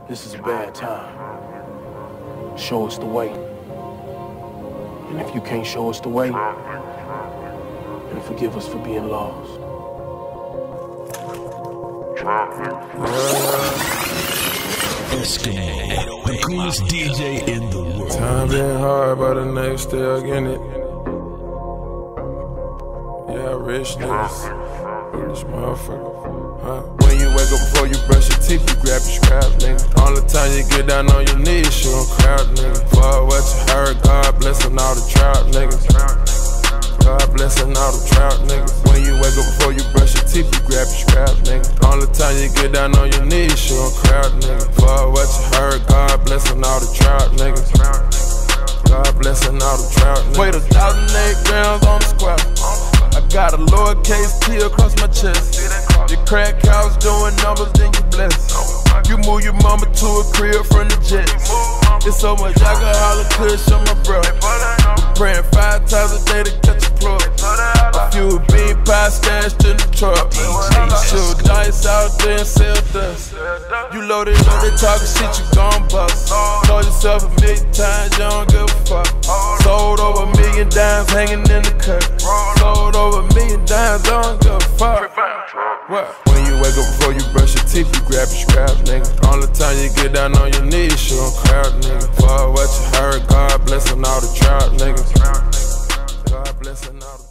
This is a bad time. Show us the way. And if you can't show us the way, then forgive us for being lost. Eskimo, the coolest DJ in the world. Time been hard, but the niggas still getting it. Yeah, rich niggas in this motherfucker. When you wake up before you brush your teeth, you grab your scrap, nigga. Only time you get down on your knees, you gon' crowd, nigga. For what you heard, God blessin' all the trout niggas. God blessin' all the trout niggas. When you wake up before you brush your teeth, you grab your scrap, nigga. Only time you get down on your knees, you gon' crowd, nigga. For what you heard, God blessin' all the trout niggas. God blessin' all the trout niggas. Weighed 1,008 grams on the squat. I got a lowercase T across my chest. Your crack house doing numbers, then you bless. You move your mama to a crib from the jets. It's so much alcohol and kush on my bro. We're praying 5 times a day to catch a plug. A few bean pie stashed in the truck. Shoot dice out there and sell dust. You loaded up, they talking shit, you gon' bust. Told yourself 1,000,000 times, you don't give a fuck. Sold over 1,000,000 dimes hanging in the cut. Sold over 1,000,000 dimes, don't give a fuck. What? When you wake up before you brush your teeth, you grab your scrap, nigga. Only time you get down on your knees, you gon' crowd, nigga. For what you heard, God blessin' all the trout niggas. God blessin' all the